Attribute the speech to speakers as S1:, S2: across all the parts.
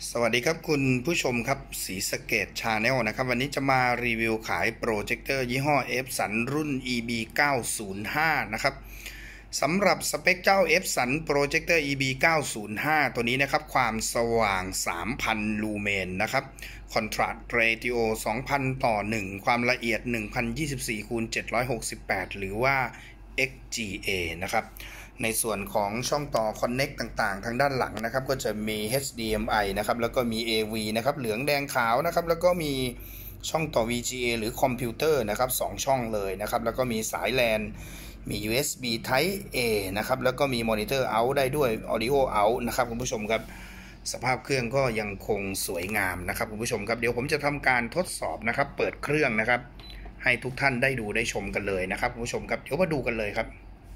S1: สวัสดีครับคุณผู้ชมครับศรีสะเกษชาแนลนะครับวันนี้จะมารีวิวขายโปรเจคเตอร์ยี่ห้อ Epson รุ่น EB 905นะครับสำหรับสเปคเจ้า Epson โปรเจคเตอร์ EB 905ตัวนี้นะครับความสว่าง 3,000 ลูเมนนะครับคอนทราสต์เรติโอ 2,000 ต่อ 1 ความละเอียด 1024 คูณ 768 หรือว่า XGA นะครับในส่วนของช่องต่อ Connect ต่างๆทางด้านหลังนะครับก็จะมี HDMI นะครับแล้วก็มี AV นะครับเหลืองแดงขาวนะครับแล้วก็มีช่องต่อ VGA หรือคอมพิวเตอร์นะครับ2ช่องเลยนะครับแล้วก็มีสาย LAN มี USB Type A นะครับแล้วก็มีมอนิเตอร์ out ได้ด้วย Audio out นะครับคุณผู้ชมครับสภาพเครื่องก็ยังคงสวยงามนะครับคุณผู้ชมครับเดี๋ยวผมจะทำการทดสอบนะครับเปิดเครื่องนะครับให้ทุกท่านได้ดูได้ชมกันเลยนะครับคุณผู้ชมครับเดี๋ยวมาดูกันเลยครับ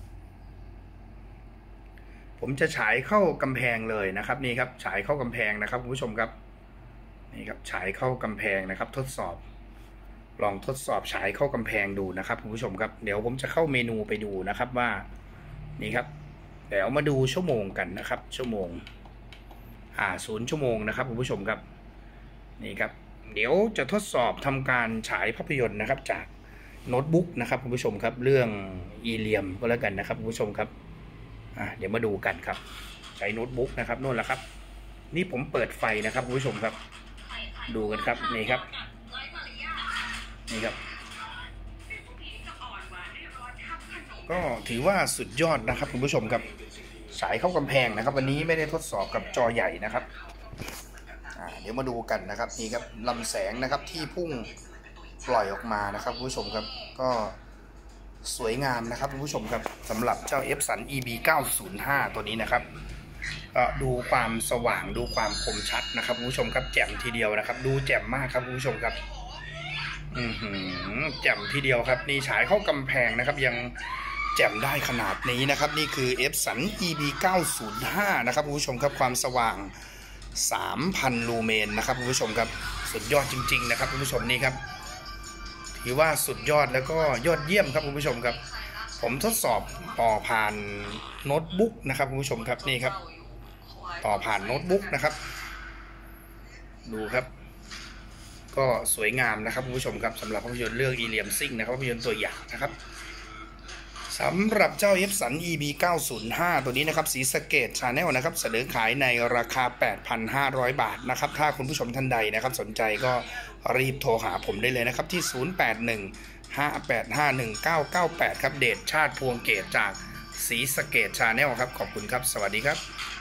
S1: ผมจะฉายเข้ากำแพงเลยนะครับนี่ครับฉายเข้ากำแพงนะครับคุณผู้ชมครับนี่ครับฉายเข้ากำแพงนะครับทดสอบลองทดสอบฉายเข้ากำแพงดูนะครับคุณผู้ชมครับเดี๋ยวผมจะเข้าเมนูไปดูนะครับว่านี่ครับเดี๋ยวมาดูชั่วโมงกันนะครับชั่วโมง0 ชั่วโมงนะครับคุณผู้ชมครับนี่ครับเดี๋ยวจะทดสอบทำการฉายภาพยนตร์นะครับจากโน้ตบุ๊กนะครับคุณผู้ชมครับเรื่องอีเลียมก็แล้วกันนะครับคุณผู้ชมครับเดี๋ยวมาดูกันครับใช้โน้ตบุ๊กนะครับนู่นแหละครับนี่ผมเปิดไฟนะครับคุณผู้ชมครับดูกันครับนี่ครับนี่ครับก็ถือว่าสุดยอดนะครับคุณผู้ชมครับฉายเข้ากำแพงนะครับวันนี้ไม่ได้ทดสอบกับจอใหญ่นะครับเดี๋ยวมาดูกันนะครับนี่ครับลำแสงนะครับที่พุ่งปล่อยออกมานะครับคุณผู้ชมครับก็สวยงามนะครับคุณผู้ชมครับสำหรับเจ้า Epson EB 905ตัวนี้นะครับดูความสว่างดูความคมชัดนะครับคุณผู้ชมครับแจ่มทีเดียวนะครับดูแจ่มมากครับคุณผู้ชมครับแจ่มทีเดียวครับนี่ฉายเข้ากำแพงนะครับยังแจ่มได้ขนาดนี้นะครับนี่คือ Epson EB 905นะครับคุณผู้ชมครับความสว่าง 3,000 ลูเมนนะครับคุณผู้ชมครับสุดยอดจริงๆนะครับคุณผู้ชมนี่ครับถือว่าสุดยอดแล้วก็ยอดเยี่ยมครับคุณผู้ชมครับผมทดสอบต่อผ่านโน้ตบุ๊กนะครับคุณผู้ชมครับนี่ครับต่อผ่านโน้ตบุ๊กนะครับดูครับก็สวยงามนะครับคุณผู้ชมครับสำหรับภาพยนตร์เรื่องอีเลียมซิ่งนะครับภาพยนตร์ตัวอย่างนะครับสำหรับเจ้า Epson EB 905ตัวนี้นะครับศรีสะเกษชาแนลนะครับเสนอขายในราคา 8,500 บาทนะครับถ้าคุณผู้ชมท่านใดนะครับสนใจก็รีบโทรหาผมได้เลยนะครับที่0815851998ครับเดชชาติพวงเกตจากศรีสะเกษชาแนลครับขอบคุณครับสวัสดีครับ